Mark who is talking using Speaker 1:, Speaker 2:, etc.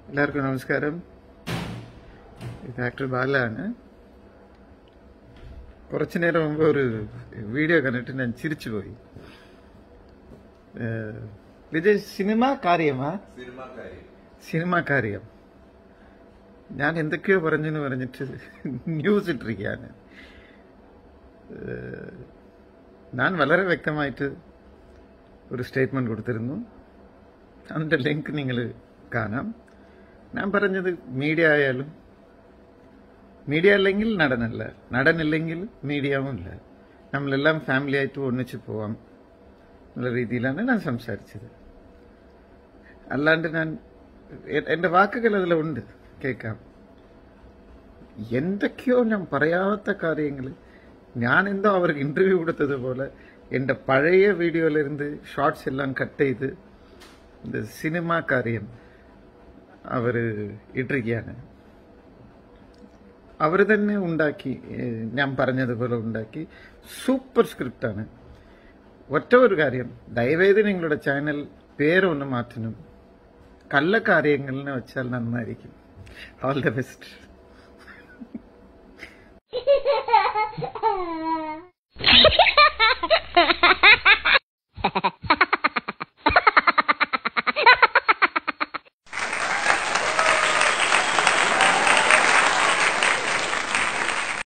Speaker 1: എല്ലാവർക്കും നമസ്കാരം. ഇത് ആക്ടർ ബാലാണ്. കുറച്ചു നേരം മുമ്പ് ഒരു വീഡിയോ കണ്ടിട്ട് ഞാൻ ചിരിച്ചുപോയി. വിജയ് സിനിമാ കാര്യം ഞാൻ എന്തൊക്കെയോ പറഞ്ഞെന്ന് പറഞ്ഞിട്ട് ന്യൂസ് ഇട്ടിരിക്കുകയാണ്. ഞാൻ വളരെ വ്യക്തമായിട്ട് ഒരു സ്റ്റേറ്റ്മെന്റ് കൊടുത്തിരുന്നു. അതിന്റെ ലിങ്ക് നിങ്ങൾ കാണാം. ഞാൻ പറഞ്ഞത് മീഡിയ ആയാലും മീഡിയ അല്ലെങ്കിൽ നടനല്ല, നടനില്ലെങ്കിൽ മീഡിയവും ഇല്ല, നമ്മളെല്ലാം ഫാമിലി ആയിട്ട് ഒന്നിച്ച് പോവാം എന്നുള്ള രീതിയിലാണ് ഞാൻ സംസാരിച്ചത്. അല്ലാണ്ട് ഞാൻ എന്റെ വാക്കുകൾ അതിലുണ്ട്, കേൾക്കാം. എന്തൊക്കെയോ ഞാൻ പറയാത്ത കാര്യങ്ങൾ, ഞാൻ എന്തോ അവർക്ക് ഇന്റർവ്യൂ കൊടുത്തതുപോലെ എന്റെ പഴയ വീഡിയോയിലിരുന്ന് ഷോർട്സ് എല്ലാം കട്ട് ചെയ്ത് இந்த സിനിമാ കാര്യം അവര് ഇട്ടിരിക്കുകയാണ്. അവർ തന്നെ ഉണ്ടാക്കി, ഞാൻ പറഞ്ഞതുപോലെ ഉണ്ടാക്കി സൂപ്പർ സ്ക്രിപ്റ്റാണ്. ഒറ്റ ഒരു കാര്യം, ദയവേത് നിങ്ങളുടെ ചാനൽ പേരൊന്ന് മാറ്റണം. കള്ള കാര്യങ്ങളിനെ വെച്ചാൽ നന്നായിരിക്കും. All the best.